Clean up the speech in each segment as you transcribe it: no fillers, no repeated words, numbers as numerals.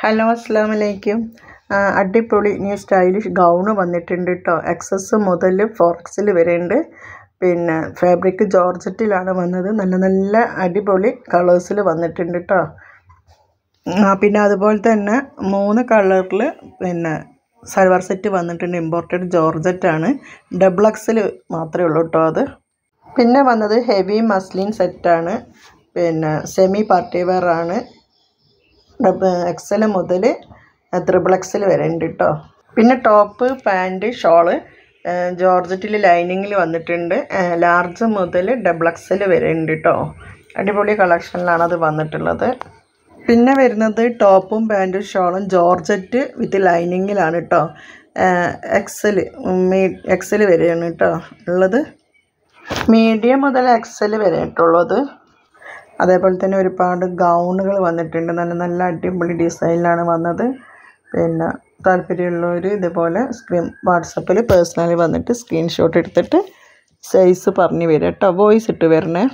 Hello അസ്സലാമലൈക്കും. അടിപൊളി new stylish gown വന്നിട്ടുണ്ട് കേട്ടോ. എക്സസ് മുതൽ 4XL വരെ ഉണ്ട്. പിന്നെ ഫാബ്രിക് ജോർജറ്റിലാണ് വന്നത്. നല്ല നല്ല അടിപൊളി കളേഴ്സിൽ വന്നിട്ടുണ്ട് കേട്ടോ. പിന്നെ അതുപോലെ തന്നെ 3 കളറിൽ പിന്നെ സൽവാർ സെറ്റ് വന്നിട്ടുണ്ട്. ഇമ്പോർട്ടഡ് ജോർജറ്റാണ്. XXL മാത്രമേ ഉള്ളൂ കേട്ടോ അത്. പിന്നെ വന്നത് ഹെവി മസ്ലിൻ സെറ്റാണ്. പിന്നെ സെമി പാർട്ടി വെയർ ആണ്. XL മുതൽ XXL വരെ ഉണ്ട് കേട്ടോ. പിന്നെ ടോപ്പ്, പാൻറ്റ്, ഷോള് ജോർജറ്റിൽ ലൈനിങ്ങിൽ വന്നിട്ടുണ്ട്. ലാർജ് മുതൽ XXL വരെ ഉണ്ട് കേട്ടോ. അടിപൊളി കളക്ഷനിലാണ് അത് വന്നിട്ടുള്ളത്. പിന്നെ വരുന്നത് ടോപ്പും പാൻറ്റും ഷോളും ജോർജറ്റ് വിത്ത് ലൈനിങ്ങിലാണ് കേട്ടോ. XL വരെയാണ് കേട്ടോ ഉള്ളത്. മീഡിയം മുതൽ XL വരെ കേട്ടുള്ളത്. അതേപോലെ തന്നെ ഒരുപാട് ഗൗണുകൾ വന്നിട്ടുണ്ട്. നല്ല നല്ല അടിപൊളി ഡിസൈനിലാണ് വന്നത്. പിന്നെ താല്പര്യമുള്ളവർ ഇതുപോലെ വാട്സപ്പിൽ പേഴ്സണലി വന്നിട്ട് സ്ക്രീൻഷോട്ട് എടുത്തിട്ട് സൈസ് പറഞ്ഞു വരിക കേട്ടോ. വോയിസ് ഇട്ട് വരണേ.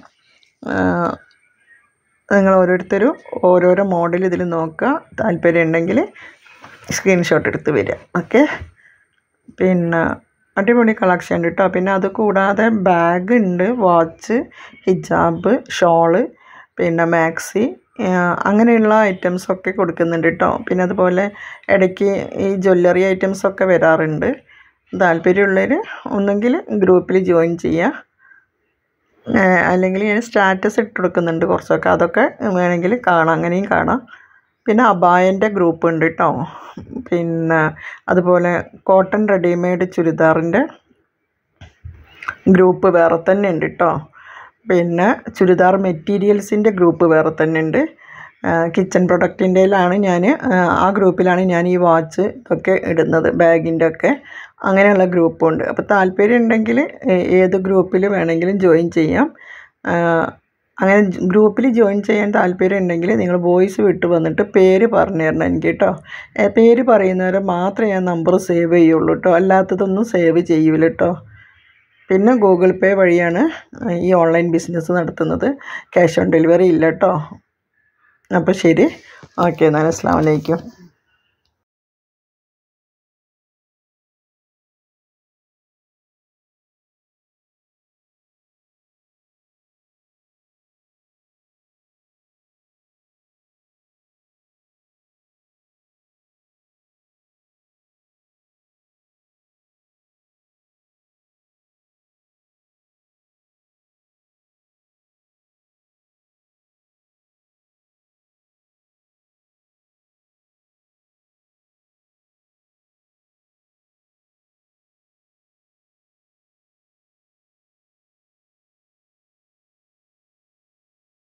നിങ്ങൾ ഓരോരുത്തരും ഓരോരോ മോഡൽ ഇതിൽ നോക്കുക. താല്പര്യം ഉണ്ടെങ്കിൽ സ്ക്രീൻഷോട്ട് എടുത്ത് വരിക. ഓക്കെ. പിന്നെ അടിപൊളി കളക്ഷൻ ഉണ്ട് കേട്ടോ. പിന്നെ അത് കൂടാതെ ബാഗ് ഉണ്ട്, വാച്ച്, ഹിജാബ്, ഷോള്, പിന്നെ മാക്സി, അങ്ങനെയുള്ള ഐറ്റംസൊക്കെ കൊടുക്കുന്നുണ്ട് കേട്ടോ. പിന്നെ അതുപോലെ ഇടയ്ക്ക് ഈ ജ്വല്ലറി ഐറ്റംസൊക്കെ വരാറുണ്ട്. താല്പര്യമുള്ളവർ ഒന്നെങ്കിൽ ഗ്രൂപ്പിൽ ജോയിൻ ചെയ്യുക, അല്ലെങ്കിൽ ഞാൻ സ്റ്റാറ്റസ് ഇട്ട് കൊടുക്കുന്നുണ്ട് കുറച്ചൊക്കെ. അതൊക്കെ വേണമെങ്കിൽ കാണാം, അങ്ങനെയും കാണാം. പിന്നെ അബായൻ്റെ ഗ്രൂപ്പ് ഉണ്ട് കേട്ടോ. പിന്നെ അതുപോലെ കോട്ടൺ റെഡിമെയ്ഡ് ചുരിദാറിൻ്റെ ഗ്രൂപ്പ് വേറെ തന്നെ ഉണ്ട് കേട്ടോ. പിന്നെ ചുരിദാർ മെറ്റീരിയൽസിൻ്റെ ഗ്രൂപ്പ് വേറെ തന്നെ ഉണ്ട്. കിച്ചൺ പ്രൊഡക്റ്റിൻ്റെയിലാണ് ഞാൻ, ആ ഗ്രൂപ്പിലാണ് ഞാൻ ഈ വാച്ച് ഒക്കെ ഇടുന്നത്, ബാഗിൻ്റെ ഒക്കെ. അങ്ങനെയുള്ള ഗ്രൂപ്പുണ്ട്. അപ്പോൾ താല്പര്യം ഉണ്ടെങ്കിൽ ഏത് ഗ്രൂപ്പിൽ വേണമെങ്കിലും ജോയിൻ ചെയ്യാം. അങ്ങനെ ഗ്രൂപ്പിൽ ജോയിൻ ചെയ്യാൻ താല്പര്യം ഉണ്ടെങ്കിൽ നിങ്ങൾ വോയിസ് വിട്ട് വന്നിട്ട് പേര് പറഞ്ഞു തരണം എനിക്ക് കേട്ടോ. പേര് പറയുന്നവരെ മാത്രമേ ഞാൻ നമ്പർ സേവ് ചെയ്യുള്ളൂ കേട്ടോ. അല്ലാത്തതൊന്നും സേവ് ചെയ്യൂല കേട്ടോ. പിന്നെ ഗൂഗിൾ പേ വഴിയാണ് ഈ ഓൺലൈൻ ബിസിനസ് നടത്തുന്നത്. ക്യാഷ് ഓൺ ഡെലിവറി ഇല്ല കേട്ടോ. അപ്പോൾ ശരി, ഓക്കെ. എന്നാൽ അസ്സലാമു അലൈക്കും.